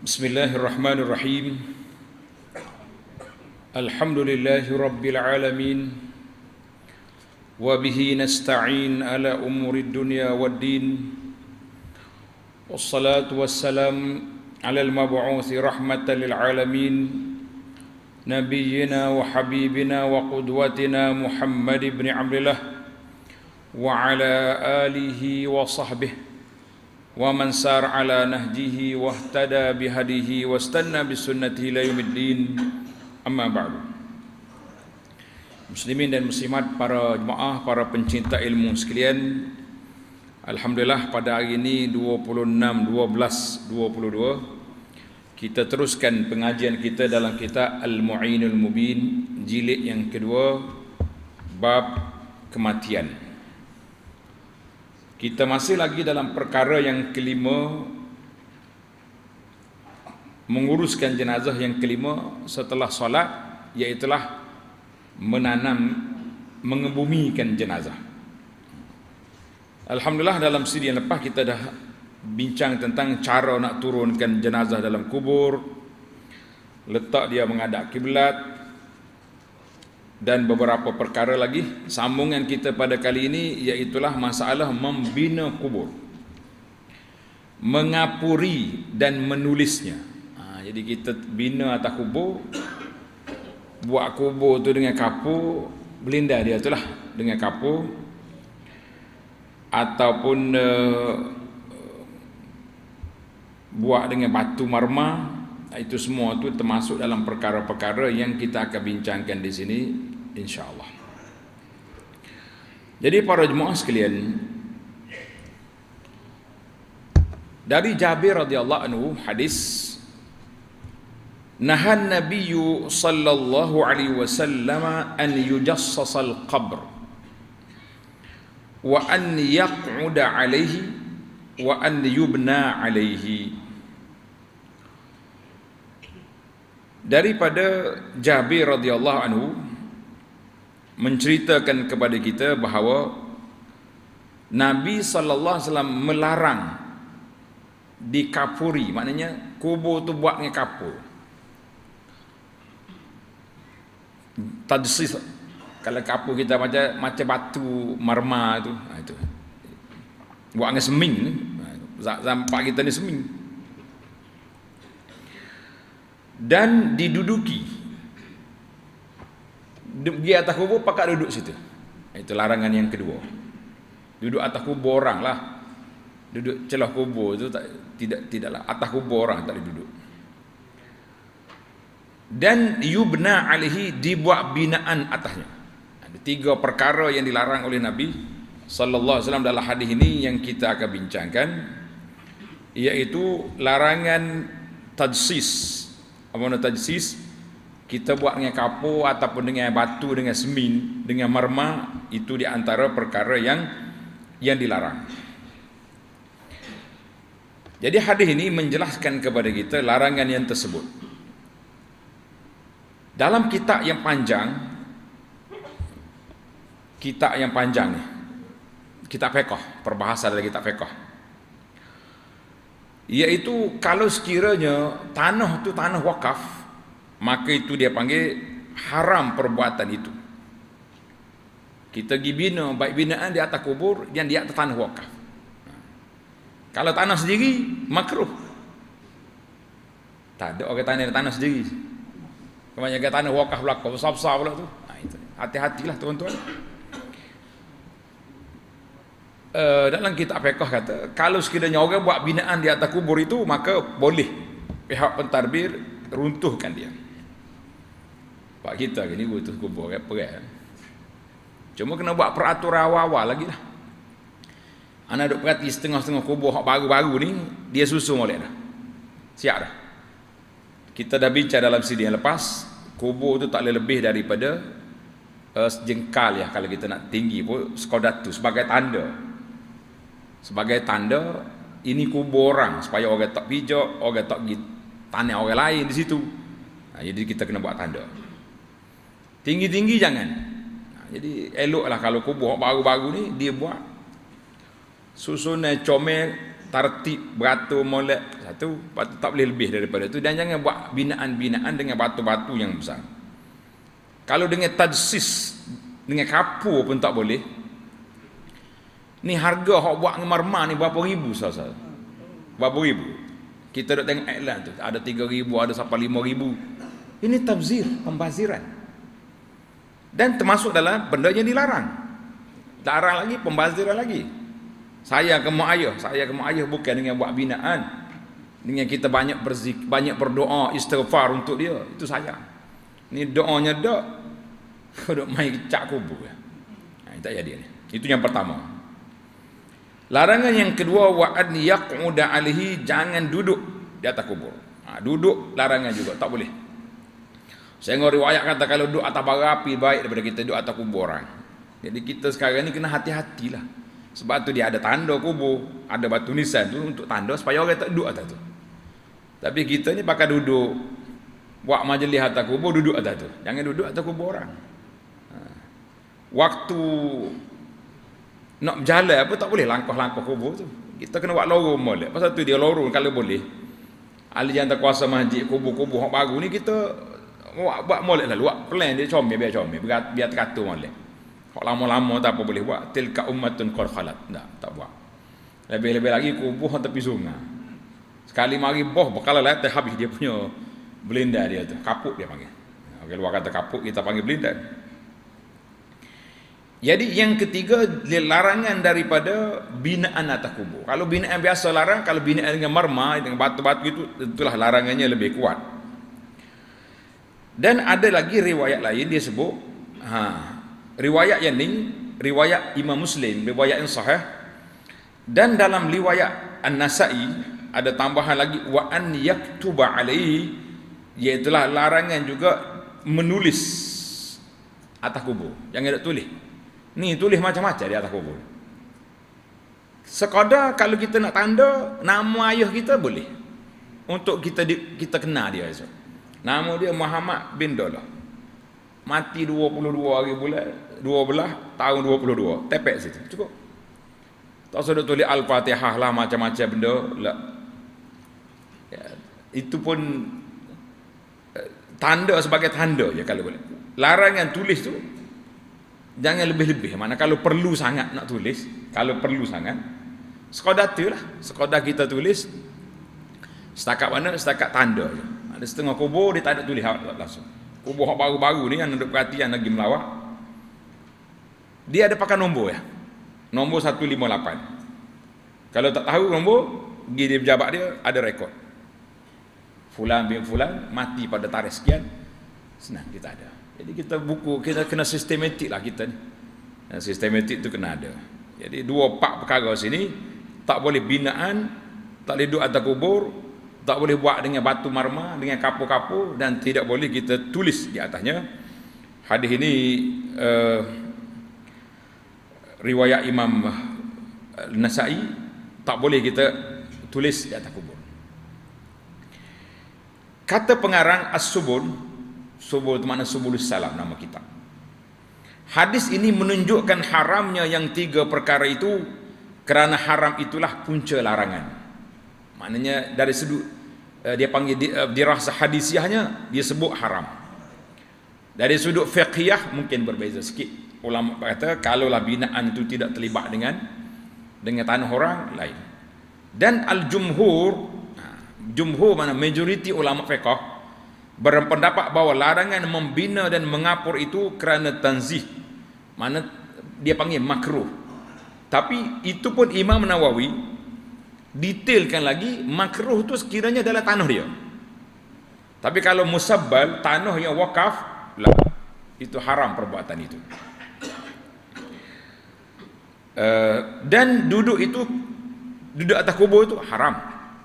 Bismillahirrahmanirrahim. Alhamdulillahi rabbil alamin. Wa bihi nasta'in ala umuri dunya waddin. Wassalatu wassalam ala al-mab'uthi rahmatan lil alamin. Nabiyyina wa habibina wa qudwatina Muhammad ibn Abdullah wa ala alihi wa sahbihi wa man sar ala nahjihi wa ihtada bihadihi wa istanna bisunnatihi ila yaumiddin. Amma ba'du. Muslimin dan muslimat, para jemaah, para pencinta ilmu sekalian, alhamdulillah pada hari ini 26/12/22 kita teruskan pengajian kita dalam kitab Al-Mu'inul Mubin, jilid yang kedua, bab kematian. Kita masih lagi dalam perkara yang kelima, menguruskan jenazah yang kelima setelah solat, iaitulah menanam, mengebumikan jenazah. Alhamdulillah dalam siri yang lepas kita dah bincang tentang cara nak turunkan jenazah dalam kubur, letak dia menghadap kiblat, dan beberapa perkara lagi. Sambungan kita pada kali ini iaitulah masalah membina kubur, mengapuri dan menulisnya. Jadi kita bina atas kubur, buat kubur tu dengan kapur, belinda dia tu lah dengan kapur, ataupun buat dengan batu marmar. Itu semua tu termasuk dalam perkara-perkara yang kita akan bincangkan di sini, insya-Allah. Jadi para jemaah sekalian, dari Jabir radhiyallahu anhu hadis, nahan Nabiyyu sallallahu alaihi wasallam an yujassas al-qabr wa an yaq'uda alaihi wa an yubna alaihi. Daripada Jabir radhiyallahu anhu menceritakan kepada kita bahawa Nabi sallallahu alaihi wasallam melarang dikapuri, maknanya kubur tu buat dengan kapur. Tadsis, kalau kapur kita macam batu marmar tu, itu buat dengan seming. Zampak kita ni seming. Dan diduduki, di atas kubur pakat duduk situ. Itu larangan yang kedua. Duduk atas kubur orang lah, duduk celah kubur itu tidaklah atas kubur orang, tak boleh duduk. Dan yubna alaihi, dibuat binaan atasnya. Ada tiga perkara yang dilarang oleh Nabi sallallahu alaihi wasallam dalam hadis ini yang kita akan bincangkan, iaitu larangan tadsis. Apa makna tajsis? Kita buat dengan kapur ataupun dengan batu, dengan semin, dengan marmar, itu di antara perkara yang dilarang. Jadi hadis ini menjelaskan kepada kita larangan yang tersebut. Dalam kitab yang panjang ni, kitab fiqh, perbahasan dari kitab fiqh, iaitu kalau sekiranya tanah tu tanah wakaf, maka itu dia panggil haram perbuatan itu. Kita pergi bina, baik binaan di atas kubur yang di atas tanah wakaf. Kalau tanah sendiri, makruh. Tak ada orang tanah sendiri. Kebanyakan tanah wakaf belakang, besar-besar pula tu. Itu. Hati-hatilah tuan-tuan. Dalam kitab fiqh kata, kalau sekiranya orang buat binaan di atas kubur itu, maka boleh pihak pentadbir runtuhkan dia. Pak kita ni runtuh kubur apa. Cuma kena buat peraturan awal-awal lagi lah. Anak duk perhati setengah-setengah kubur baru-baru ni, dia susun oleh dah. Siap dah. Kita dah bincang dalam sidi yang lepas, kubur tu tak boleh lebih daripada sejengkal ya, kalau kita nak tinggi pun sekadar tu, sebagai tanda ini kubur orang, supaya orang tak pijak, orang tak pergi tanah orang lain di situ. Jadi kita kena buat tanda. Tinggi-tinggi jangan. Jadi eloklah kalau kubur baru-baru ni dia buat Susunan comel, tertib, beratur, molek satu, tak boleh lebih daripada itu. Dan jangan buat binaan-binaan dengan batu-batu yang besar. Kalau dengan tajsis, dengan kapur pun tak boleh. Ni harga hok buat dengan marmar ni berapa ribu sahaja. Berapa ribu. Kita duk tengok iklan tu, ada 3,000, ada sampai 5,000. Ini tabzir, pembaziran. Dan termasuk dalam benda yang dilarang. Larang lagi, pembaziran lagi. Sayang ke mak ayah bukan dengan buat binaan, dengan kita banyak banyak berdoa istighfar untuk dia, itu sayang. Ni doanya dak duk main cak kubur. Tak jadi ni. Itu yang pertama. Larangan yang kedua, wa an yaq'uda alaihi, jangan duduk di atas kubur. Duduk larangan juga, tak boleh. Saya ngori riwayat kata kalau duduk atas bara api baik daripada kita duduk atas kubur orang. Jadi kita sekarang ni kena hati-hatilah. Sebab tu dia ada tanda kubur, ada batu nisan tu untuk tanda supaya orang tak duduk atas tu. Tapi kita ni pakai duduk, buat majlis atas kubur, duduk atas tu. Jangan duduk atas kubur orang. Waktu nak berjalan apa tak boleh langkah-langkah kubur tu. Kita kena buat lorong molek. Pasal tu dia lorong kalau boleh. Ahli jantan kuasa masjid, kubur-kubur hak baru ni kita buat molek lah, buat plan dia comel, biar comel, biar teratur molek. Kalau lama-lama tak apa boleh buat. Tilka ummatun qad khalat. Tak buat. Lebih-lebih lagi kubur tepi sungai. Sekali mari boh bekal lah habis dia punya belinda dia tu. Kapuk dia panggil. Kalau luar kata kapuk, kita panggil belinda. Jadi yang ketiga, larangan daripada binaan atas kubur. Kalau binaan biasa larang, kalau binaan dengan marmar, dengan batu-batu itu, itulah larangannya lebih kuat. Dan ada lagi riwayat lain dia sebut, riwayat yang ni riwayat Imam Muslim, riwayat yang sahih. Dan dalam riwayat An-Nasa'i ada tambahan lagi, wa an yaktuba alaihi, iaitu larangan juga menulis atas kubur. Jangan nak tulis. Ni tulis macam-macam di atas kubur. Sekadar kalau kita nak tanda nama ayah kita boleh. Untuk kita kenal dia esok. Nama dia Muhammad bin Dolah. Mati 22 hari bulan 12 tahun 22. Tepek situ. Cukup. Tak usah tulis Al-Fatihah lah macam-macam benda lah. Ya, itu pun tanda sebagai tanda je kalau boleh. Larangan tulis tu jangan lebih-lebih. Mana kalau perlu sangat nak tulis, kalau perlu sangat, sekadar tu lah. Sekadar kita tulis setakat mana? Setakat tanda je. Ada setengah kubur dia tak ada tulis langsung. Kubur baru-baru ni yang ada perhatian lagi melawak, dia ada pakai nombor ya. Nombor 158. Kalau tak tahu nombor, pergi di pejabat dia, ada rekod. Fulan bin Fulan mati pada tarikh sekian. Senang kita ada. Jadi kita buku, kita kena sistematik lah kita ni. Sistematik tu kena ada. Jadi 2-4 perkara sini, tak boleh binaan, tak boleh duduk atas kubur, tak boleh buat dengan batu marmar, dengan kapur-kapur, dan tidak boleh kita tulis di atasnya. Hadis ini riwayat Imam Nasa'i, tak boleh kita tulis di atas kubur. Kata pengarang As-Subul, Subul itu makna Subulus Salam nama kitab. Hadis ini menunjukkan haramnya yang 3 perkara itu, kerana haram itulah punca larangan. Maknanya dari sudut dia panggil dirasa hadisiahnya, dia sebut haram. Dari sudut fiqhiyah mungkin berbeza sikit. Ulama kata kalaulah binaan itu tidak terlibat dengan tanah orang lain. Dan al-jumhur, jumhur mana majoriti ulama fiqh berpendapat bahawa larangan membina dan mengapur itu kerana tanzih. Mana dia panggil makruh. Tapi itu pun Imam Nawawi detailkan lagi, makruh tu sekiranya dalam tanah dia. Tapi kalau musabbal, tanah yang wakaf lah, itu haram perbuatan itu. Dan duduk atas kubur itu haram,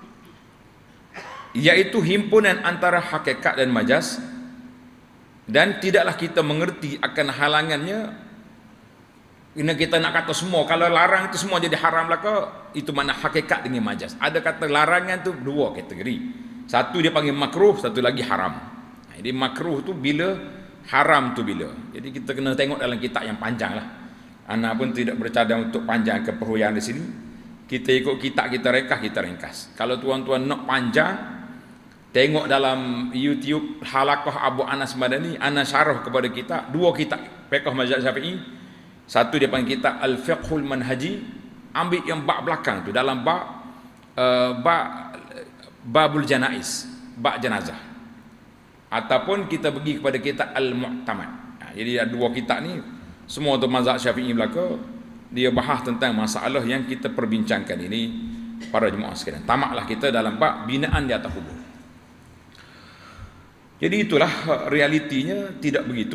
iaitu himpunan antara hakikat dan majaz. Dan tidaklah kita mengerti akan halangannya. Ini kita nak kata semua, kalau larang itu semua jadi haram lah ke, itu mana hakikat dengan majaz. Ada kata larangan tu 2 kategori. Satu dia panggil makruh, satu lagi haram. Jadi makruh tu bila, haram tu bila. Jadi kita kena tengok dalam kitab yang panjang lah. Ana pun tidak bercadang untuk panjang keperluan di sini. Kita ikut kitab kita ringkas. Kalau tuan-tuan nak panjang, tengok dalam YouTube Halaqah Abu Anas Madani, ana syarah kepada kita dua kitab fiqh mazhab Syafi'i. Satu dia panggil kitab Al-Fiqhul Manhaji, ambil yang bab belakang tu dalam babul janaiz, bab jenazah. Ataupun kita pergi kepada kitab Al-Mu'tamad. Jadi ada dua kitab ni semua tu mazhab Syafi'i belaka. Dia bahas tentang masalah yang kita perbincangkan ini para jemaah sekalian. Tamaklah kita dalam bab binaan di atas kubur. Jadi itulah realitinya, tidak begitu.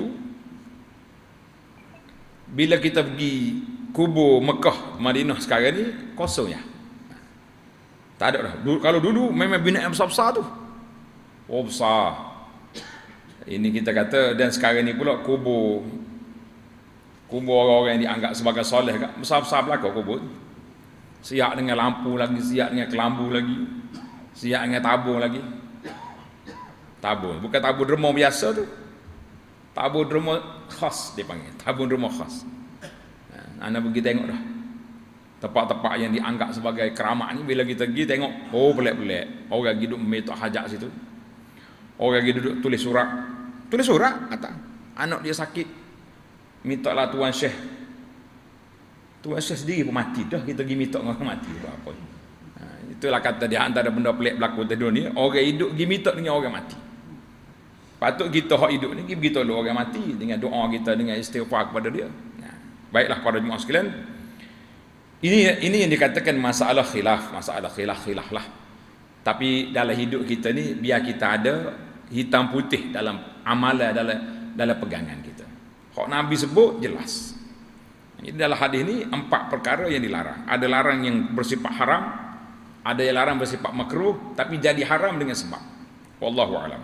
Bila kita pergi kubur Mekah, Madinah sekarang ni kosongnya. Tak ada dah. Kalau dulu memang binaan besar-besar tu. Oh besar. Ini kita kata, dan sekarang ni pula kubur orang-orang yang dianggap sebagai soleh, besar-besar belakang kubur. Siap dengan lampu lagi, siap dengan kelambu lagi, siap dengan tabung lagi. Tabung, bukan tabung derma biasa tu. Tabung derma khas dia panggil, tabung derma khas. Anda pergi tengok dah. Tempat-tempat yang dianggap sebagai keramat ni, bila kita pergi tengok, oh pelik-pelik. Orang hidup memetok hajat situ. Orang duduk tulis surat. Tulis surat kata, anak dia sakit, minta lah Tuan Syekh. Tuan Syekh sendiri pun mati dah, kita pergi minta orang mati apa. Itulah kata dia, antara benda pelik berlaku di dunia, orang hidup pergi minta dengan orang mati. Patut kita hak hidup ni pergi beritahu orang mati dengan doa kita, dengan istighfar kepada dia. Baiklah para jemaah sekalian, ini yang dikatakan masalah khilaf lah. Tapi dalam hidup kita ni, biar kita ada hitam putih dalam amalan, dalam pegangan kita. Hak Nabi sebut jelas. Jadi dalam hadis ni 4 perkara yang dilarang. Ada larang yang bersifat haram, ada yang larang bersifat makruh, tapi jadi haram dengan sebab. Wallahu a'lam.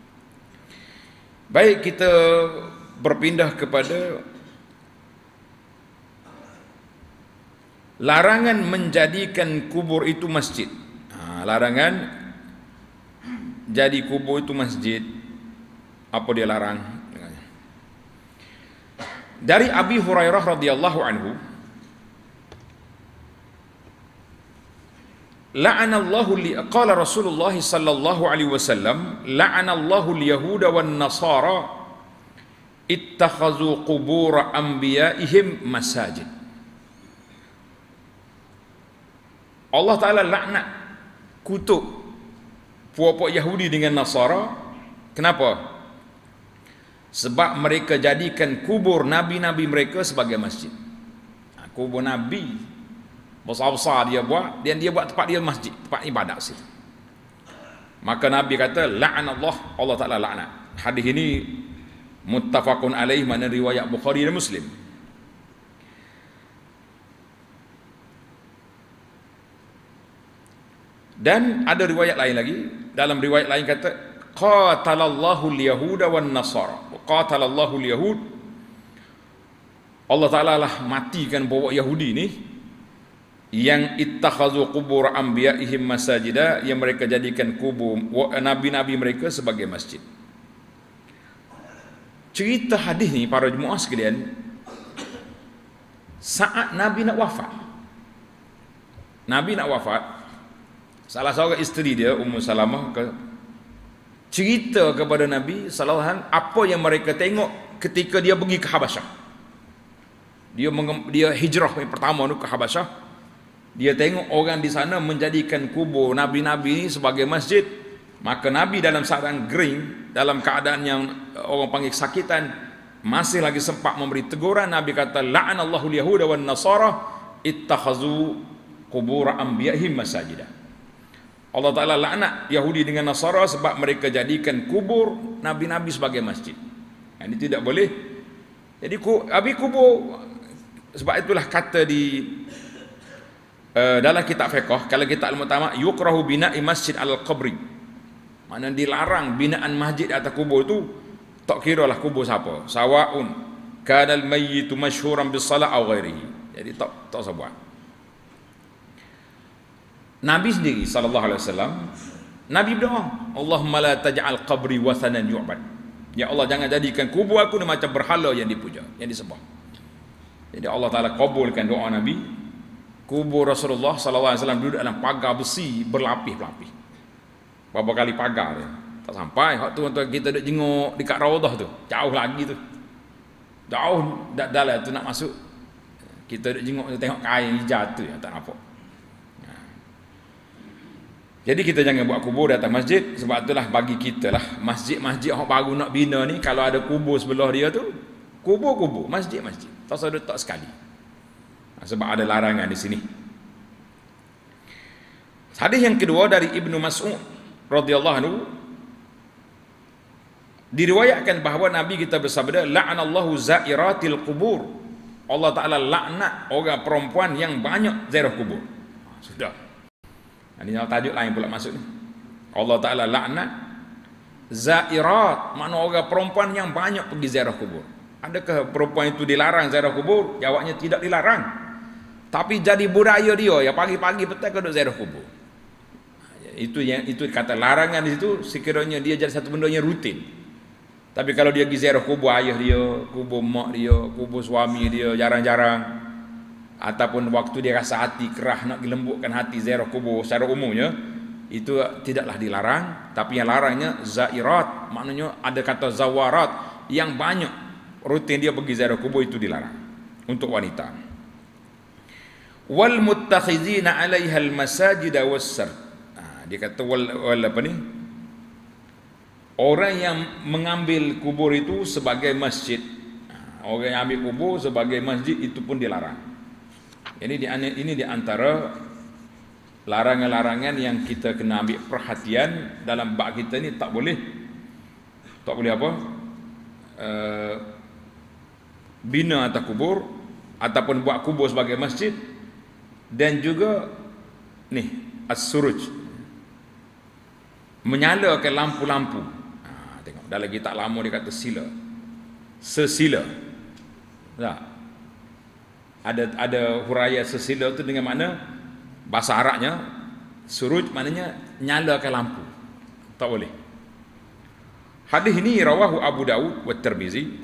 Baik, kita berpindah kepada larangan menjadikan kubur itu masjid. Larangan jadi kubur itu masjid. Apa dia larang? Dari Abi Hurairah radhiyallahu anhu, qala Rasulullah sallallahu alaihi wasallam, la'anallahu al-yahuda wan nasara ittakhazu qubur anbiya'ihim masajid. Allah Taala laknat, kutuk puak-puak Yahudi dengan Nasara. Kenapa? Sebab mereka jadikan kubur nabi-nabi mereka sebagai masjid. Kubur nabi besar-besar dia buat, dan dia buat tempat dia masjid, tempat ibadat situ. Maka Nabi kata la'anallah, Allah Taala laknat. Hadis ini muttafaqun alaih, mana riwayat Bukhari dan Muslim. Dan ada riwayat lain lagi. Dalam riwayat lain kata qatalallahu al-yahuda wan nasara. Qatalallahu al-yahud, Allah Taala lah matikan bawa Yahudi ni yang ittakhazu qubur anbiya'ihim masajida, yang mereka jadikan kubur nabi-nabi mereka sebagai masjid. Cerita hadis ni para jemaah sekalian, saat Nabi nak wafat, salah seorang isteri dia, Ummu Salamah, cerita kepada Nabi sallallahu alaihi wasallam apa yang mereka tengok ketika dia pergi ke Habasyah. Dia hijrah yang pertama tu ke Habasyah. Dia tengok orang di sana menjadikan kubur nabi-nabi ini sebagai masjid. Maka Nabi dalam keadaan gering, dalam keadaan yang orang panggil kesakitan, masih lagi sempat memberi teguran. Nabi kata la'anallahu al-yahuda wan nasara ittakhazu qubur anbiya'ihim masajida. Allah Ta'ala laknat Yahudi dengan Nasara sebab mereka jadikan kubur nabi-nabi sebagai masjid. Ini tidak boleh. Jadi kubur, sebab itulah kata di dalam kitab fiqh, kalau kitab al-Mu'tamad, yukrahu bina'i masjid al-qabri, maknanya dilarang binaan masjid atas kubur itu. Tak kira lah kubur siapa, sawa'un kana al-mayyitu masyhuran bis-salah aw ghairihi. Jadi tak usah buat. Nabi sendiri sallallahu alaihi wasallam, Nabi berdoa, Allahumma la taj'al qabri wathanan yu'bad. Ya Allah, jangan jadikan kubur aku ni macam berhala yang dipuja, yang disembah. Jadi Allah Taala kabulkan doa Nabi. kubur Rasulullah SAW duduk dalam pagar besi berlapis-lapis. Berapa kali pagar dia. Tak sampai. Waktu kita duduk jenguk dekat Raudhah tu. Jauh lagi tu. Jauh dalam tu nak masuk. Kita duduk jenguk tengok kain hijau tu ya, tak nampak. Jadi kita jangan buat kubur di atas masjid. Sebab itulah bagi kita lah, masjid-masjid yang baru nak bina ni, kalau ada kubur sebelah dia tu, kubur-kubur, masjid-masjid. Tak usah letak sekali. Sebab ada larangan di sini. Hadis yang kedua dari Ibnu Mas'ud radhiyallahu anhu, diriwayatkan bahawa Nabi kita bersabda, la'anallahu zairatil qubur. Allah Ta'ala laknat orang perempuan yang banyak ziarah kubur. Sudah. Ini tajuk lain pula masuk ni. Allah Ta'ala laknat zairat, makna orang perempuan yang banyak pergi ziarah kubur. Adakah perempuan itu dilarang ziarah kubur? Jawabnya tidak dilarang. Tapi jadi budaya dia, ya pagi-pagi petang duduk ziarah kubur. Itu kata larangan di situ, sekiranya dia jadi satu benda yang rutin. Tapi kalau dia pergi ziarah kubur ayah dia, kubur mak dia, kubur suami dia jarang-jarang, ataupun waktu dia rasa hati kerah nak dilembutkan hati ziarah kubur secara umumnya, itu tidaklah dilarang. Tapi yang larangnya zairat, maknanya ada kata zawarat, yang banyak rutin dia pergi ziarah kubur, itu dilarang untuk wanita. Wal muttakhizina 'alaiha al masajid was-sar. Dia kata wal apa ni? Orang yang mengambil kubur itu sebagai masjid. Orang yang ambil kubur sebagai masjid itu pun dilarang. Ini di antara larangan-larangan yang kita kena ambil perhatian dalam bab kita ni. Tak boleh apa? Bina atas kubur ataupun buat kubur sebagai masjid. Dan juga ni as-suruj, menyalakan lampu-lampu. Tengok dalam kitab lama dia kata sila, sesila. Tak? Ada huraian sesila tu dengan makna bahasa Arabnya suruj, maknanya nyalakan lampu. Tak boleh. Hadis ini rawahu Abu Daud wa Tirmizi.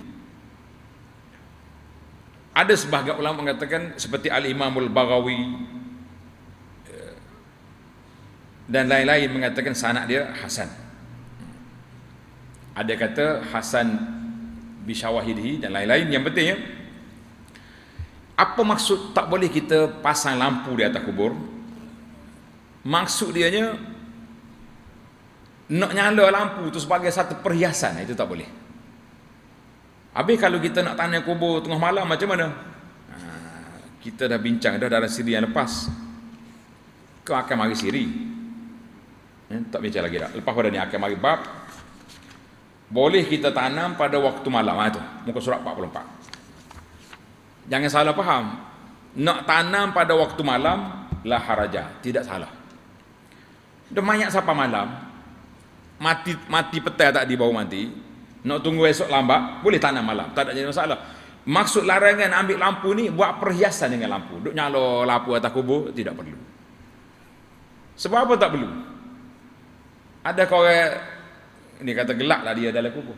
Ada sebahagian ulama mengatakan seperti Al-Imam Al-Baghawi dan lain-lain mengatakan sanad dia hasan. Ada kata hasan bi syawahidihi dan lain-lain. Yang pentingnya, apa maksud tak boleh kita pasang lampu di atas kubur? Maksud dianya nak nyala lampu tu sebagai satu perhiasan, itu tak boleh. Habis kalau kita nak tanya kubur tengah malam macam mana? Kita dah bincang dah dalam siri yang lepas. Kau akan mari siri. Tak bincang lagi dah. Lepas pada ni akan mari bab boleh kita tanam pada waktu malam. Itu muka surat 44. Jangan salah faham. Nak tanam pada waktu malam la haraja, tidak salah. Dah banyak siapa malam mati petang tak di bawah mati. Nak tunggu esok lambat, boleh tanam malam, tak ada jadi masalah. Maksud larangan ambil lampu ni buat perhiasan dengan lampu. Duk nyala lampu atas kubur, tidak perlu. Sebab apa tak perlu? Ada kau ni kata gelap lah dia dalam kubur.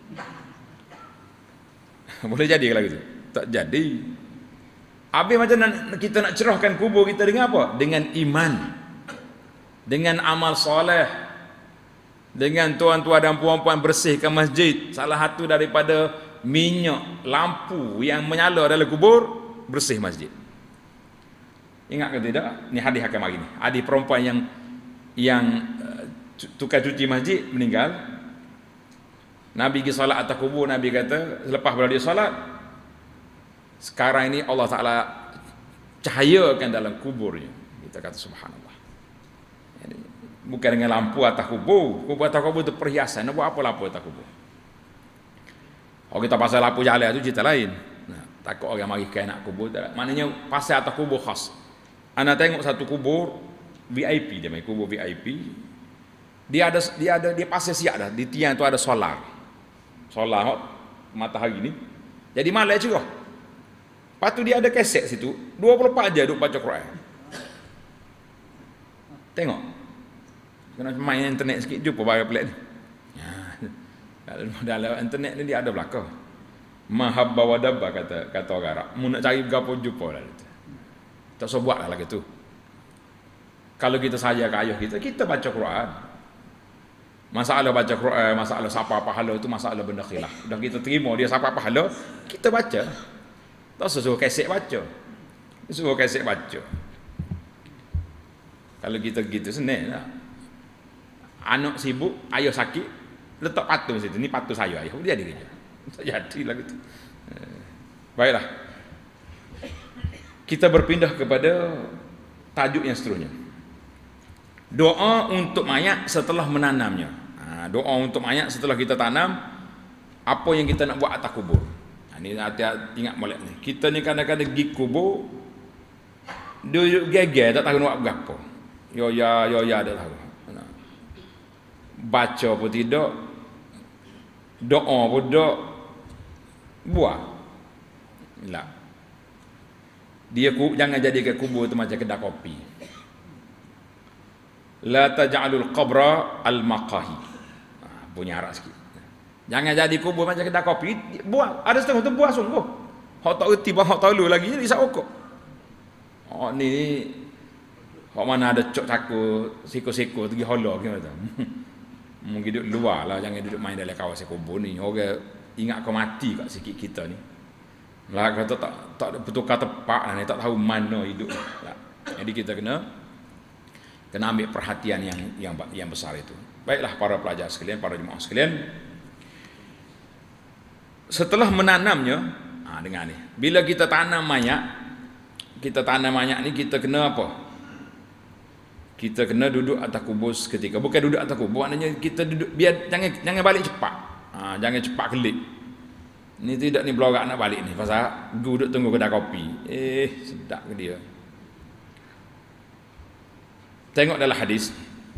Boleh jadi kalau gitu? Tak jadi. Habis macam kita nak cerahkan kubur kita dengan apa? Dengan iman, dengan amal soleh, dengan tuan-tuan dan puan-puan bersihkan masjid. Salah satu daripada minyak lampu yang menyala dalam kubur, bersih masjid. Ingat ke tidak? Ni hadis akan mari ni. Hadis perempuan yang tukar cuci masjid meninggal. Nabi pergi solat atas kubur. Nabi kata selepas bila dia solat, sekarang ini Allah Ta'ala cahayakan dalam kuburnya. Kita kata subhanallah. Bukan dengan lampu atas kubur. Kubur atas kubur itu perhiasan. Nak buat apa lampu atas kubur? Kalau kita pasal lampu jalan itu cerita lain. Takut orang mari kain nak kubur. Maknanya pasal atas kubur khas. Anda tengok satu kubur VIP, dia main kubur VIP. Dia pasal siap dah. Di tiang tu ada solar. Solar matahari ni. Jadi malam cerah. Lepas tu dia ada kaset situ. 24 jam duk baca Quran. Tengok. Kena main internet sikit, jumpa barang pelik ni. Dalam internet ni dia ada belakang. Mahabba wa dabba kata orang Arab. Mu nak cari berapa jumpa dah. Tak usah buat lah gitu. Kalau kita saja ke ayah kita baca Quran. Masalah baca Quran, masalah siapa pahala itu masalah benda khilaf. Dah kita terima dia siapa pahala, kita baca. Tak usah suruh kesek baca. Suruh kesek baca. Kalau kita gitu senang lah. Anak sibuk, ayah sakit, letak patung situ. Ni patung saya ayah. Dia jadi kerja. Tak jadilah gitu. Baiklah. Kita berpindah kepada tajuk yang seterusnya. Doa untuk mayat setelah menanamnya. Doa untuk mayat setelah kita tanam, apa yang kita nak buat atas kubur. Ini hati-hati ingat molek ni. Kita ni kadang-kadang pergi kubur, duduk geger tak tahu nak buat apa. Yo ya tak tahu. Baca pun tidak, doa pun tak, buat. Lah. Dia jangan jadikan kubur tu macam kedai kopi. La taj'alul qabra al-maqahi. Punya harap sikit. Jangan jadi kubur macam kedai kopi. Buat. Ada setengah tu buat sungguh. Hak tak erti bah hak tahu lagi jadi sak okok. Oh ni hak mana ada cok cakur siko-siko pergi hola ke macam. Mungkin duduk luar lah, jangan duduk main dalam kawasan kubur ni. Orang ingat kau mati kat sikit kita ni. Lah kata tak bertukar tepat lah ni, tak tahu mana hidup. Lah. Jadi kita kena ambil perhatian yang besar itu. Baiklah para pelajar sekalian, para jemaah sekalian. Setelah menanamnya, dengar ni. Bila kita tanam mayat ni kita kena apa? Kita kena duduk atas kubur seketika. Bukan duduk atas kubur, maknanya kita duduk biar jangan balik cepat. Jangan cepat kelip. Ni tidak ni blorak nak balik ni pasal duduk tunggu kedai kopi. Sedap ke dia. Tengok dalam hadis.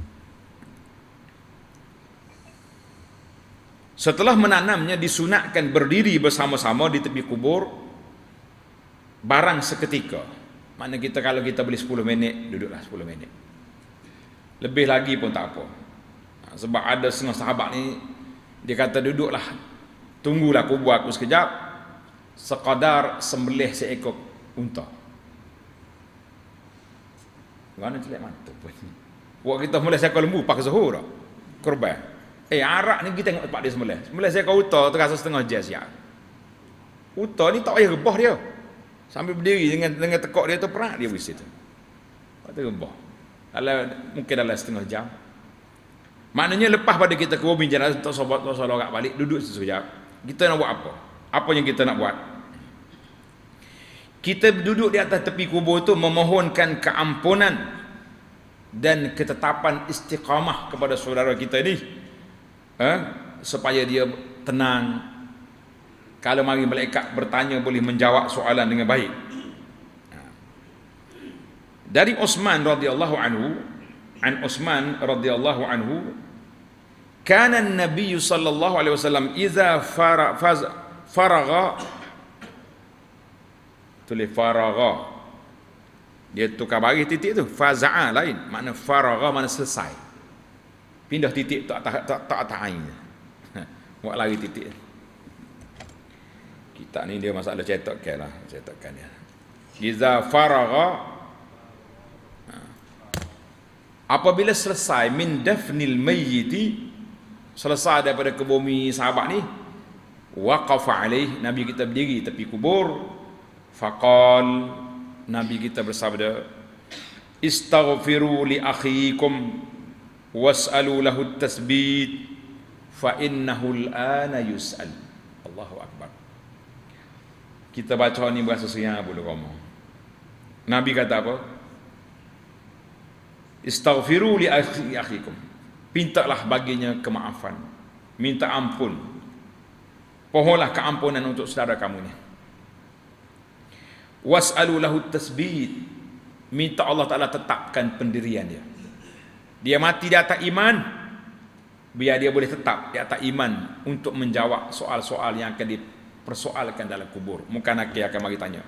Setelah menanamnya disunatkan berdiri bersama-sama di tepi kubur barang seketika. Maknanya kita kalau kita beli 10 minit, duduklah 10 minit. Lebih lagi pun tak apa. Sebab ada setengah sahabat ni dia kata duduklah, tunggulah kubur aku sekejap, sekadar sembelih seekor unta. Mana celak mata pun. Buat kita sembelih seekor lembu pakai zuhur tak? Korban. Arak ni kita tengok tempat dia sembelih. Sembelih seekor unta terasa setengah jam siap. Unta ni tak payah rebah dia. Sambil berdiri dengan tekak dia tu perak dia di situ. Tak rebah. Mungkin dalam setengah jam. Maknanya lepas pada kita ke bumi jenazah tak sobat lorak balik, duduk sekejap. Kita nak buat apa? Apa yang kita nak buat? Kita duduk di atas tepi kubur itu memohonkan keampunan dan ketetapan istiqamah kepada saudara kita ini, supaya dia tenang. Kalau mari malaikat bertanya boleh menjawab soalan dengan baik. Dari Utsman radhiyallahu anhu, kana an-nabiy sallallahu alaihi wasallam idza faragha dia tukar bagi titik tu, faza'a lain, makna faragha mana selesai. Pindah titik tak atas ain. Buat lari titik. Kita ni dia masalah cetakan dia. Idza faragha, apabila selesai min dafnil mayyiti, selesai daripada ke bumi sahabat ni, waqafa alaih, Nabi kita berdiri tepi kubur, faqal, Nabi kita bersabda, istaghfiru li akhikum was'alu lahu at-tasbit fa innahu al-ana yus'al. Allahu akbar. Kita baca ni bahasa Siang boleh ngomong. Nabi kata apa? Istaghfiru li akhikum. Mintalah baginya kemaafan. Minta ampun. Pohonlah keampunan untuk saudara kamu ni. Was'alu lahu tasbit. Minta Allah Ta'ala tetapkan pendirian dia. Dia mati di atas iman, biar dia boleh tetap di atas iman untuk menjawab soal-soal yang akan dipersoalkan dalam kubur. Muka nakir akan mari tanya.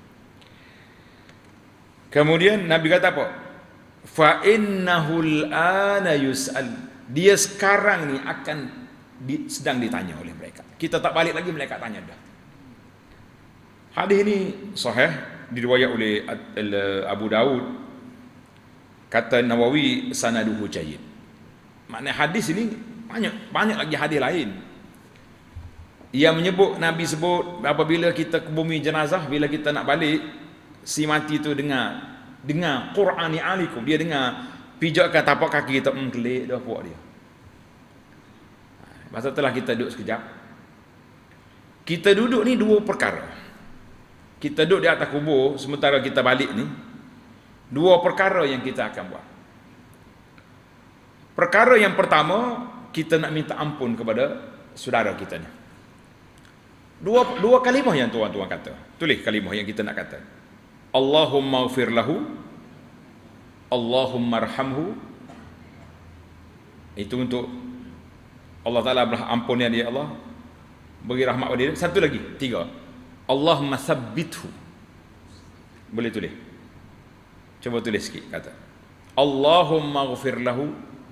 Kemudian Nabi kata apa? Fa innahul ana yus'al. Dia sekarang ni akan sedang ditanya oleh mereka. Kita tak balik lagi, mereka tanya dah. Hadis ini sahih diriwayat oleh Abu Daud, kata Nawawi sanaduhu jayyid. Makna hadis ini banyak lagi hadis lain yang menyebut, Nabi sebut apabila kita ke bumi jenazah, bila kita nak balik, si mati tu dengar Qur'ani alikum, dia dengar pijakkan tapak kaki kita, kelik dah puak dia. Masa telah kita duduk sekejap, kita duduk ni dua perkara. Kita duduk di atas kubur sementara kita balik ni, dua perkara yang kita akan buat. Perkara yang pertama, kita nak minta ampun kepada saudara kita ni. Dua kalimah yang tuan-tuan kata. Tulis kalimah yang kita nak kata. Allahumma ighfir lahu, Allahumma arhamhu. Itu untuk Allah Ta'ala belah ampun dia Allah, beri rahmat pada dia. Satu lagi, tiga. Allahumma sabbithu. Boleh tulis? Cuba tulis sikit kata. Allahumma ighfir lahu,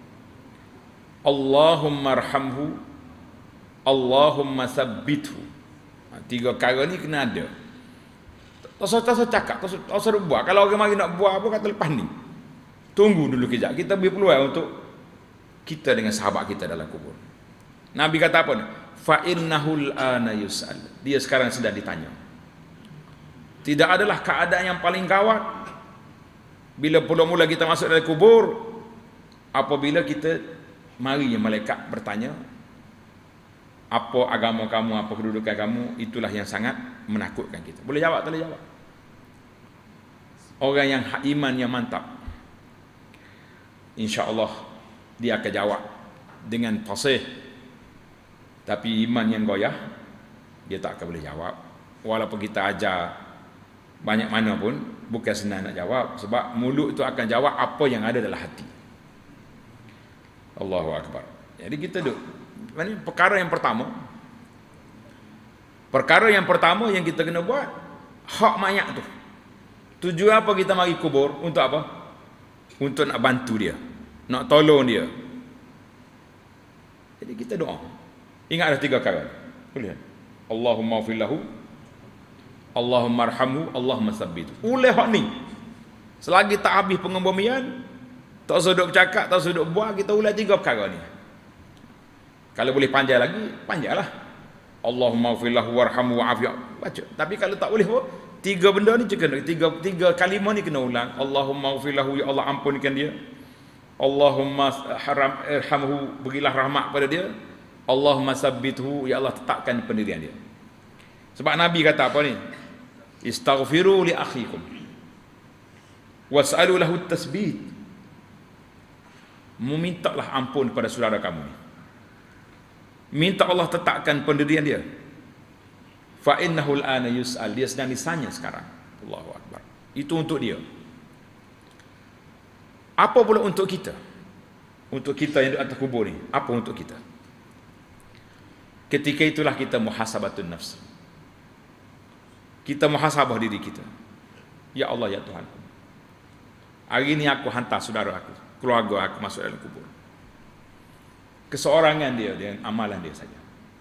Allahumma arhamhu, Allahumma sabbithu. Tiga perkara ni kena ada. Tak usah cakap, tak usah buat. Kalau orang mari nak buat apa, kata lepas ni. Tunggu dulu kejap. Kita beri peluang untuk kita dengan sahabat kita dalam kubur. Nabi kata apa ni? Fa innahul ana yus'al. Dia sekarang sedang ditanya. Tidak adalah keadaan yang paling gawat bila mula-mula kita masuk dalam kubur, apabila kita mari malaikat bertanya, apa agama kamu, apa kedudukan kamu. Itulah yang sangat menakutkan kita. Boleh jawab, tak boleh jawab. Orang yang iman yang mantap, insya-Allah dia akan jawab dengan fasih. Tapi iman yang goyah, dia tak akan boleh jawab. Walaupun kita ajar banyak mana pun, bukan senang nak jawab. Sebab mulut itu akan jawab apa yang ada dalam hati. Allahu Akbar. Jadi kita duduk. Ini perkara yang pertama yang kita kena buat, hak mayat tu. Tujuan apa kita mari kubur? Untuk apa? Untuk nak bantu dia, nak tolong dia. Jadi kita doa. Ingat ada tiga perkara. Boleh? Allahumma ighfir lahu, Allahumma arhamhu, Allahumma sabbithu. Oleh hak ni, selagi tak habis pengembumian, tak usah duk bercakap, tak usah duk buat, kita ulang tiga perkara ni. Kalau boleh panjang lagi, panjanglah. Allahumma ighfir lahu warhamhu wa'afi. Baca. Tapi kalau tak boleh pun, tiga benda ni kena, tiga kalimah ni kena ulang. Allahumma ighfir lahu, ya Allah ampunkan dia. Allahumma irhamhu, berilah rahmat pada dia. Allahumma sabbithu, ya Allah tetapkan pendirian dia. Sebab Nabi kata apa ni? Istaghfiru li akhikum was'alu lahu tasbit. Memintalah ampun kepada saudara kamu ni. Minta Allah tetapkan pendirian dia. Fa innahu al-ana yus'al. Dia sedang ditanya sekarang. Allahu Akbar. Itu untuk dia. Apa pula untuk kita? Untuk kita yang di atas kubur ni, apa untuk kita? Ketika itulah kita muhasabatun nafs. Kita muhasabah diri kita. Ya Allah, ya Tuhan, hari ini aku hantar saudara aku, keluarga aku masuk dalam kubur. Keseorangan dia dengan amalan dia saja.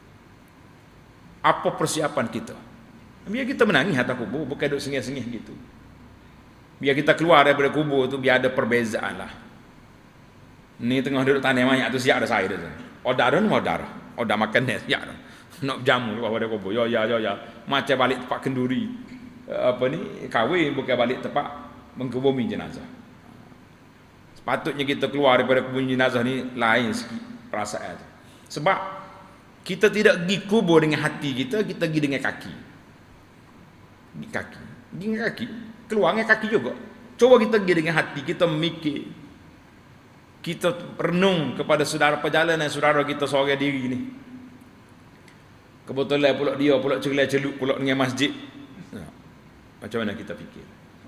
Apa persiapan kita? Biar kita menangis atas kubur, bukan duduk sengih-sengih gitu. Biar kita keluar daripada kubur tu, biar ada perbezaan lah. Ni tengah duduk tanah banyak tu, siap ada saya dah. Odak dah ni, odak makan ni, siap dah. Nak jamu pada kubur. Ya. Macam balik tempat kenduri. Kahwin, bukan balik tempat mengkubumi jenazah. Sepatutnya kita keluar daripada kubur jenazah ni lain sikit perasaan tu. Sebab kita tidak pergi kubur dengan hati kita, kita pergi dengan kaki. Dengan kaki. Keluar dengan kaki juga. Coba kita pergi dengan hati, kita mikir. Kita renung kepada saudara perjalanan saudara kita seorang diri ni. Kebetulan pula dia pula celuk pula dengan masjid. Macam mana kita fikir?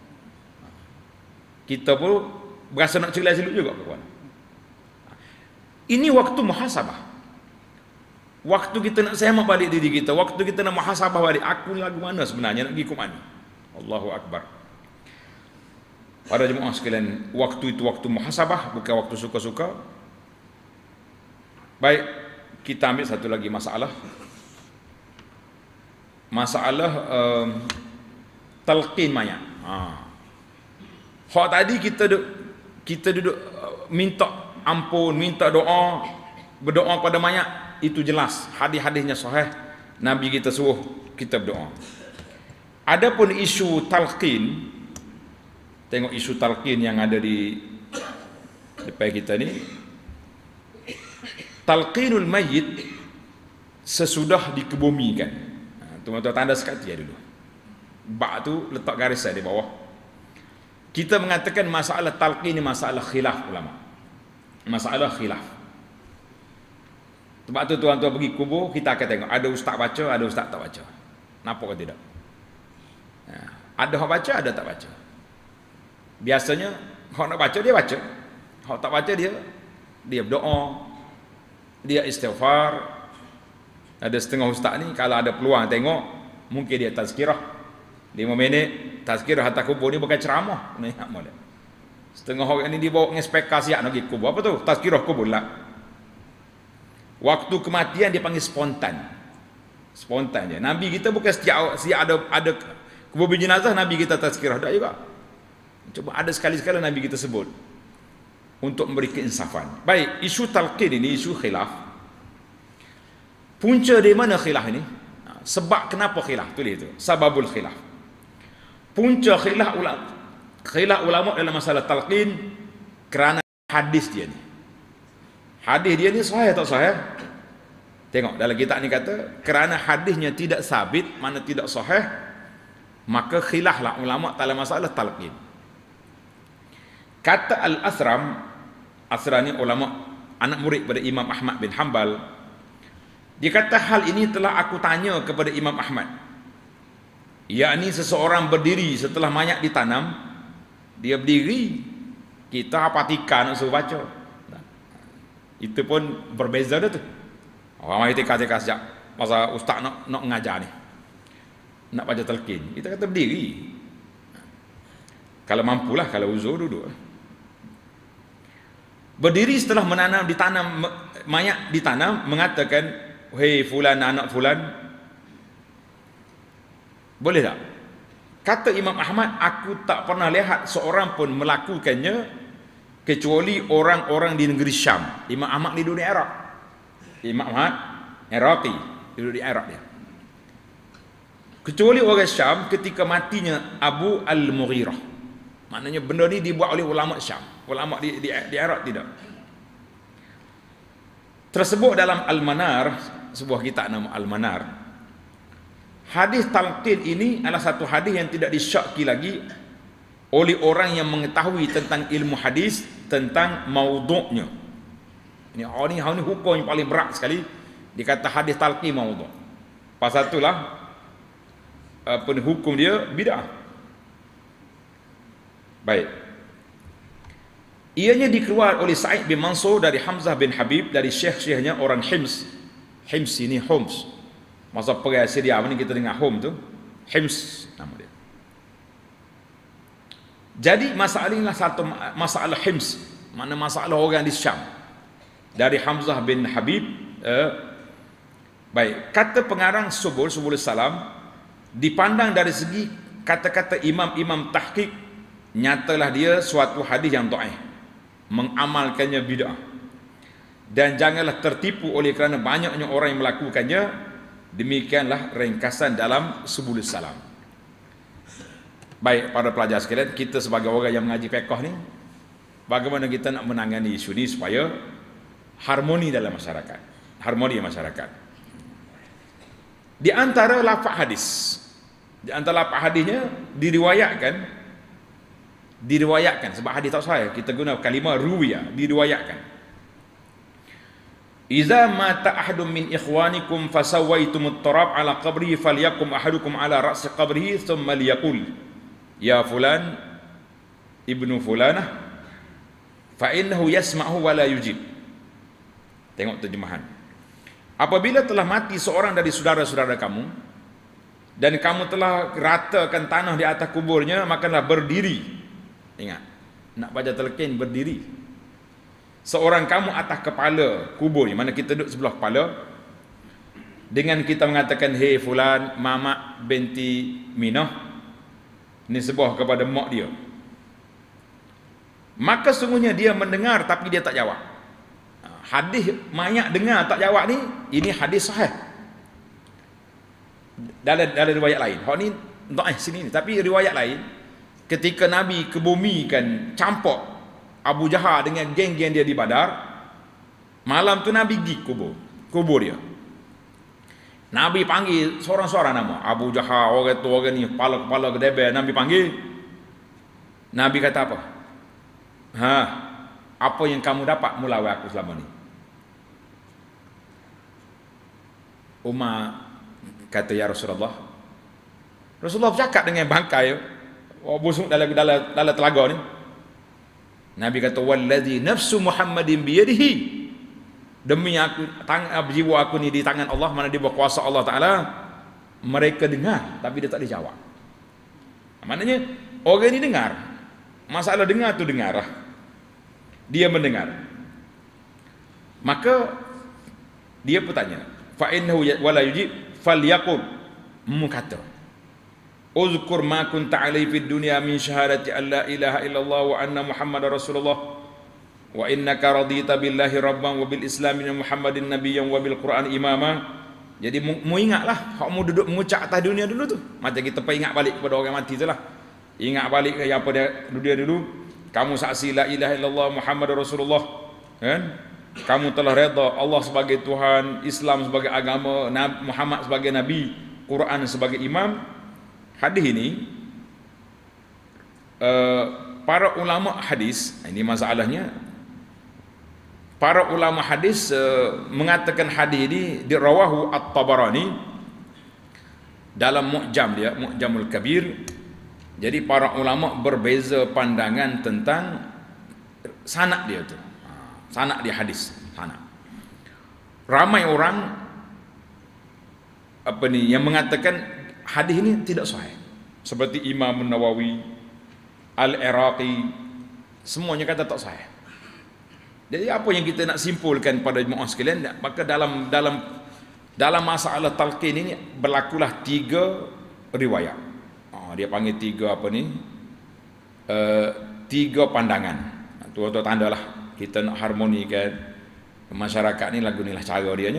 Kita pun berasa nak celuk juga, kawan. Ini waktu muhasabah. Waktu kita nak semak balik diri kita, waktu kita nak muhasabah balik, aku lagu mana sebenarnya, nak pergi ke mana? Allahu Akbar. Para jemaah sekalian, waktu itu waktu muhasabah, bukan waktu suka-suka. Baik, kita ambil satu lagi masalah. talqin mayat. Hak tadi kita duduk minta ampun, minta doa, berdoa pada mayat, itu jelas hadis-hadisnya sahih. Nabi kita suruh kita berdoa. Adapun isu talqin, tengok isu talqin yang ada di depan kita ni. Talqinul mayyit sesudah dikebumikan. Tuan-tuan tanda sekat dia dulu. Bak tu letak garis di bawah. Kita mengatakan masalah talqin ni masalah khilaf ulama. Masalah khilaf. Sebab tu tuan-tuan pergi kubur, kita akan tengok ada ustaz baca, ada ustaz tak baca. Nampak ke tidak? Ada hak baca, ada tak baca. Biasanya hak nak baca dia baca. Hak tak baca dia berdoa, dia istighfar. Ada setengah ustaz ni kalau ada peluang tengok, mungkin dia tazkirah 5 minit, tazkirah atas kubur ni bukan ceramah. Setengah orang ni dibawa dengan speaker siap nak pergi kubur. Apa tu? Tazkirah kubur lah. Waktu kematian dia panggil spontan. Spontan je. Nabi kita bukan setiap ada kubur jenazah Nabi kita tazkirah tak juga. Cuba ada sekali-sekala Nabi kita sebut untuk memberi keinsafan. Baik, isu talqin ini isu khilaf. Punca di mana khilaf ini? Sebab kenapa khilaf? Tulis itu. Sababul khilaf. Punca khilaf ulama dalam masalah talqin kerana hadis dia ni. Hadis dia ni sahih tak sahih? Tengok dalam kitab ni kata kerana hadisnya tidak sabit, mana tidak sahih, maka khilaflah ulama dalam masalah talqin. Kata Al-Asram, Asram ni ulama anak murid pada Imam Ahmad bin Hanbal. Dia kata hal ini telah aku tanya kepada Imam Ahmad. Yakni seseorang berdiri setelah mayat ditanam, dia berdiri, kita apatikan nak suruh baca. Itu pun berbeza dah tu. Orang mari teka-teka sejak masa ustaz nak mengajar ni. Nak baca talqin, kita kata berdiri. Kalau mampulah, kalau uzur duduk. Berdiri setelah ditanam mayat ditanam, mengatakan, "Hei fulan anak fulan." Boleh tak? Kata Imam Ahmad, aku tak pernah lihat seorang pun melakukannya kecuali orang-orang di negeri Syam. Imam Ahmad ni duduk di Iraq. Imam Ahmad Iraqi, duduk di Iraq dia. Kecuali orang Syam ketika matinya Abu Al-Mughirah. Maknanya benda ni dibuat oleh ulama Syam. Ulama di Iraq tidak. Tersebut dalam Al-Manar, sebuah kitab nama Al-Manar. Hadis talqin ini adalah satu hadis yang tidak disyaki lagi oleh orang yang mengetahui tentang ilmu hadis, tentang maudhu'nya. Ini hukum yang paling berat sekali, dikata hadis talqin maudhu'. Pasal itulah hukum dia bid'ah. Baik. Ianya dikeluar oleh Sa'id bin Mansur dari Hamzah bin Habib, dari syekh-syekhnya orang Hims. Hims ini Homs. Masa perang Syria ni kita dengar Hom tu, Hims nama dia. Jadi masalah inilah satu masalah Hims, mana masalah orang di Syam. Dari Hamzah bin Habib. Baik, kata pengarang Subul Salam, dipandang dari segi kata-kata imam-imam tahqiq, nyatalah dia suatu hadis yang dhaif, mengamalkannya bid'ah. Dan janganlah tertipu oleh kerana banyaknya orang yang melakukannya. Demikianlah ringkasan dalam Subul Salam. Baik, para pelajar sekalian, kita sebagai orang yang mengaji fiqh ni, bagaimana kita nak menangani isu ni supaya harmoni dalam masyarakat, harmoni masyarakat. Di antara lafaz hadis, di antara lafaz hadisnya diriwayatkan sebab hadis tak sahih, kita guna kalimah ruwiya, diriwayatkan. Iza mata ahadun min ikhwanikum fasawaitumut turab ala qabrihi falyakum ahadukum ala ra'si qabrihi thumma liyaqul ya fulan ibnu fulanah fa innahu yasma'u wa la yujib. Tengok terjemahan. Apabila telah mati seorang dari saudara-saudara kamu dan kamu telah ratakan tanah di atas kuburnya, makalah berdiri. Ingat, nak baca talqin berdiri. Seorang kamu atas kepala kubur, mana kita duduk sebelah kepala, dengan kita mengatakan, "Hei fulan, Mama binti Minah, nisbah kepada mak dia. Maka sungguhnya dia mendengar tapi dia tak jawab. Hadis mayat dengar tak jawab ni, ini hadis sahih. Dalam riwayat lain. Hak ni dhaif sini ni, tapi riwayat lain ketika Nabi kebumikan campur Abu Jahal dengan geng-geng dia di Badar, malam tu Nabi pergi kubur dia. Nabi panggil seorang-seorang nama, Abu Jahal, orang tu orang ni, kepala-kepala gedebel, Nabi panggil. Nabi kata apa? Apa yang kamu dapat melawan aku selama ni? Umar kata, ya Rasulullah. Rasulullah bercakap dengan bangkai busuk dalam telaga ni. Nabi kata, wallazi nafsu Muhammadin biyadihi, demi aku, jiwa aku ni di tangan Allah, mana dia berkuasa Allah Ta'ala. Mereka dengar tapi dia tak dijawab. Maknanya orang ni dengar, masalah dengar tu dengar lah. Dia mendengar. Maka dia bertanya, fa innahu wala yujib falyaqul, kata, uzkur ma kunta alai fid dunya min syahadati an la ilaha illallah wa anna muhammadar rasulullah wa innaka radita billahi rabban wa bil islami muhammadin nabiyyan wa bil quran imama. Jadi mu ingatlah, hak mu duduk mengucap atas dunia dulu tu, macam kita ingat balik kepada orang mati tu lah. Ingat balik ke apa dia dulu. Kamu saksi la ilaha illallah muhammadar rasulullah, kan? Kamu telah redha Allah sebagai Tuhan, Islam sebagai agama, Muhammad sebagai nabi, Quran sebagai imam. Hadis ini para ulama hadis, ini masalahnya, para ulama hadis mengatakan hadis ini dirawahu At-Tabarani dalam Mu'jam dia, Mu'jamul Kabir. Jadi para ulama berbeza pandangan tentang sanad dia tu. Sanad dia hadis, sanad. Ramai orang yang mengatakan hadis ini tidak sahih. Seperti Imam Nawawi, Al-Iraqi, semuanya kata tak sahih. Jadi apa yang kita nak simpulkan pada jemaah sekalian, maka dalam masalah talqin ini berlakulah 3 riwayat. Dia panggil 3 3 pandangan. Tu tandalah kita nak harmonikan masyarakat ni, lagu ni lah cara dia nya.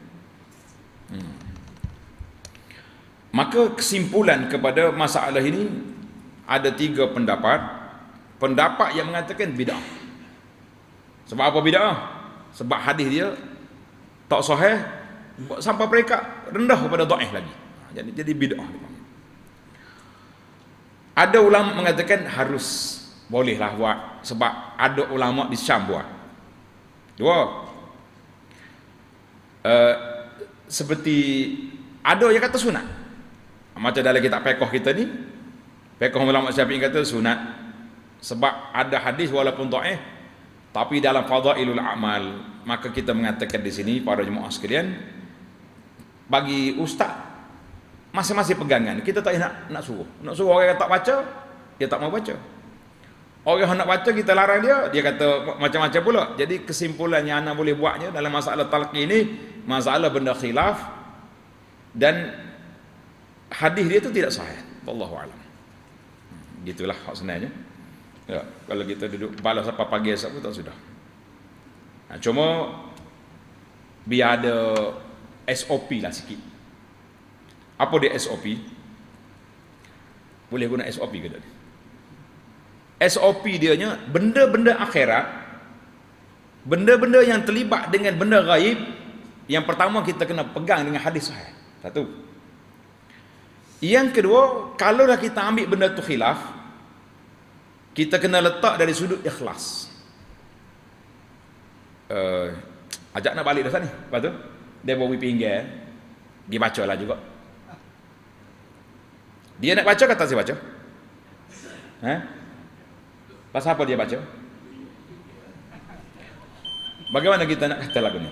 Maka kesimpulan kepada masalah ini ada 3 pendapat. Pendapat yang mengatakan bid'ah. Sebab apa bid'ah? Sebab hadis dia tak sahih sampai mereka rendah kepada dhaif lagi. Jadi bid'ah. Ada ulama mengatakan harus, bolehlah buat, sebab ada ulama di Syam buat. 2, seperti ada yang kata sunat. Macam dalam kitab fiqh kita ni, fiqh ulama Syafi'i kata sunat, sebab ada hadis walaupun dhaif, tapi dalam fadailul amal. Maka kita mengatakan di sini para jemaah sekalian, bagi ustaz masing-masing pegangan, kita tak nak suruh. Nak suruh orang yang tak baca, dia tak mau baca. Orang yang nak baca, kita larang dia kata macam-macam pula. Jadi kesimpulan yang anak boleh buatnya dalam masalah talqin ini, masalah benda khilaf, dan hadis dia tu tidak sahih. Wallahu a'lam. Gitulah hak sebenarnya. Ya, kalau kita duduk balas apa pagi esok pun tak sudah. Cuma biar ada SOP lah sikit. Apa dia SOP? Boleh guna SOP ke tak? SOP dia nya benda-benda akhirat, benda-benda yang terlibat dengan benda gaib. Yang pertama kita kena pegang dengan hadis sahih. 1. Yang kedua, kalau dah kita ambil benda tu khilaf, kita kena letak dari sudut ikhlas. Ajak nak balik dah ni. Lepas tu dia bawa pinggir, dia bacalah juga. Dia nak baca, kata saya baca. Pasal apa dia baca? Bagaimana kita nak kata lagu ni?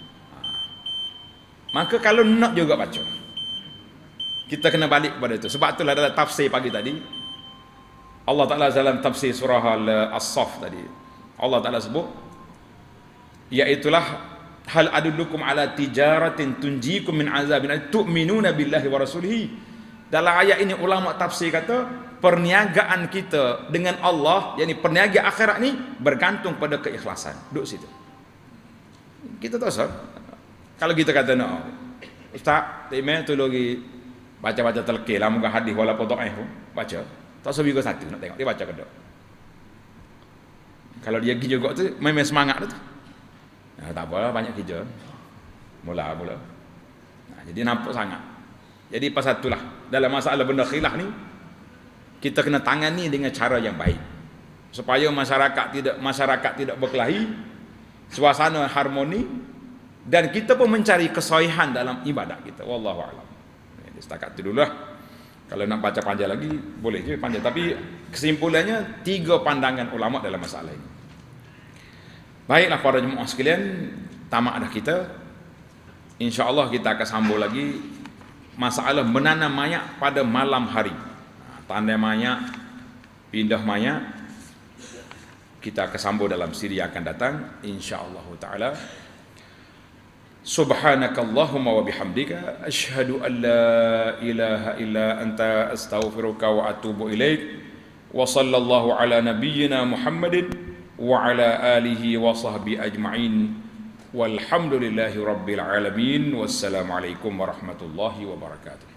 Maka kalau nak juga baca, kita kena balik kepada itu. Sebab itulah dalam tafsir pagi tadi, Allah Ta'ala dalam tafsir surah As-Saff tadi, Allah Ta'ala sebut, iaitulah hal adullukum ala tijaratin tunjikum min azabin tu'minuna billahi wa rasulihi Dalam ayat ini ulama tafsir kata perniagaan kita dengan Allah, yakni perniagaan akhirat ni bergantung pada keikhlasan. Duduk situ. Kita tahu sah. Kalau kita kata nak, Ustaz, timeh tu lagi baca-baca telkir lah muka hadis walaupun doa pun baca. Tak sebi ke satu nak tengok dia baca ke tak. Kalau dia pergi juga tu memang semangat tu. Nah, tak apalah banyak kerja. Mula. Nah, jadi nampak sangat. Jadi pasal itulah dalam masalah benda khilaf ni kita kena tangani dengan cara yang baik supaya masyarakat tidak berkelahi, suasana harmoni, dan kita pun mencari kesohihan dalam ibadat kita. Wallahu a'lam. Jadi setakat itu dululah. Kalau nak baca panjang lagi boleh je panjang, tapi kesimpulannya 3 pandangan ulama dalam masalah ini. Baiklah para jemaah sekalian, tamat dah kita. Insya-Allah kita akan sambung lagi masalah menanam mayat pada malam hari. Tanda mayat, pindah mayat, kita akan sambung dalam siri yang akan datang insya-Allah taala. Subhanakallahumma wa bihamdika asyhadu an la ilaha illa anta astaghfiruka wa atubu ilaik. Wa sallallahu ala nabiyyina Muhammadin wa ala alihi wa sahbihi ajma'in. Walhamdulillahi rabbil alamin. Wassalamualaikum warahmatullahi wabarakatuh.